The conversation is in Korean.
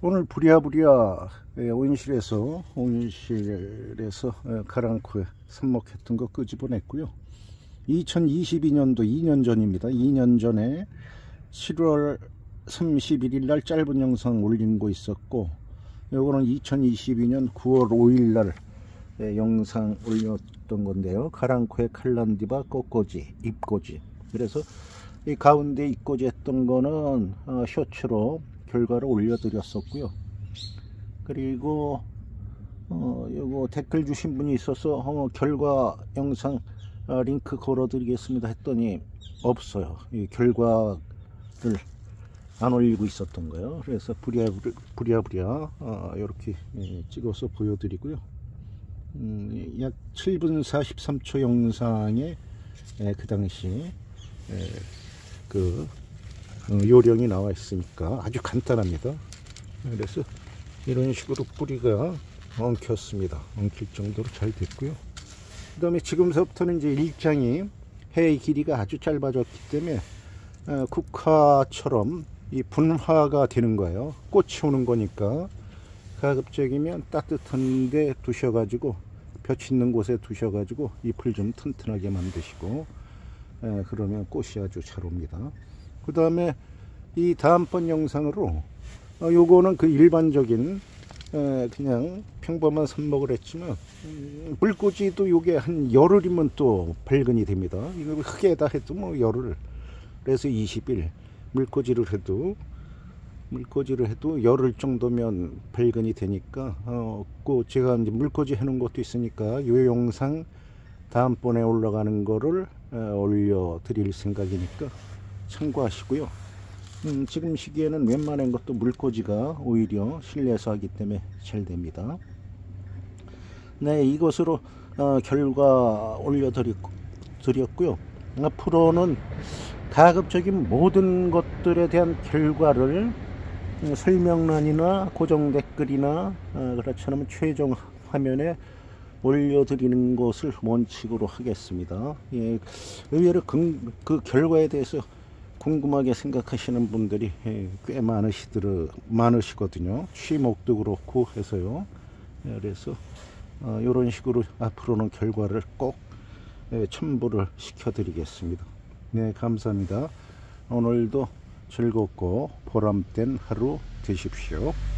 오늘 부랴부랴 온실에서 가랑코에 삽목했던 거 끄집어냈고요. 2022년도 2년 전입니다. 2년 전에 7월 31일 날 짧은 영상 올린 거 있었고, 요거는 2022년 9월 5일 날 영상 올렸던 건데요. 가랑코의 칼란디바 꽃꽂이, 잎꽂이. 그래서 이 가운데 잎꽂이 했던 거는 쇼츠로 결과를 올려드렸었고요. 그리고 요거 댓글 주신 분이 있어서 결과 영상 링크 걸어드리겠습니다 했더니 없어요. 이 결과를 안 올리고 있었던 거예요. 그래서 부랴부랴 이렇게 찍어서 보여드리고요. 약 7분 43초 영상에 그 당시 요령이 나와 있으니까 아주 간단합니다. 그래서 이런 식으로 뿌리가 엉켰습니다. 엉킬 정도로 잘 됐고요. 그 다음에 지금서부터는 이제 일장이 해의 길이가 아주 짧아졌기 때문에 국화처럼 이 분화가 되는 거예요. 꽃이 오는 거니까 가급적이면 따뜻한 데 두셔가지고 볕 있는 곳에 두셔가지고 잎을 좀 튼튼하게 만드시고 그러면 꽃이 아주 잘 옵니다. 그 다음에 이 다음번 영상으로 요거는 그 일반적인 그냥 평범한 삽목을 했지만 물꽂이도 요게 한 열흘이면 또 발근이 됩니다. 이거 흙에다 해도 뭐 열흘, 그래서 20일 물꽂이를 해도 열흘 정도면 발근이 되니까 그 제가 이제 물꽂이 해놓은 것도 있으니까 요 영상 다음번에 올라가는 거를 올려 드릴 생각이니까 참고하시고요. 지금 시기에는 웬만한 것도 물꽂이가 오히려 실내에서 하기 때문에 잘 됩니다. 네, 이것으로 결과 올려드렸고요. 앞으로는 가급적인 모든 것들에 대한 결과를 설명란이나 고정 댓글이나 그렇지 않으면 최종 화면에 올려드리는 것을 원칙으로 하겠습니다. 예, 의외로 그 결과에 대해서 궁금하게 생각하시는 분들이 꽤 많으시거든요. 취목도 그렇고 해서요. 그래서 이런 식으로 앞으로는 결과를 꼭 첨부를 시켜드리겠습니다. 네, 감사합니다. 오늘도 즐겁고 보람된 하루 되십시오.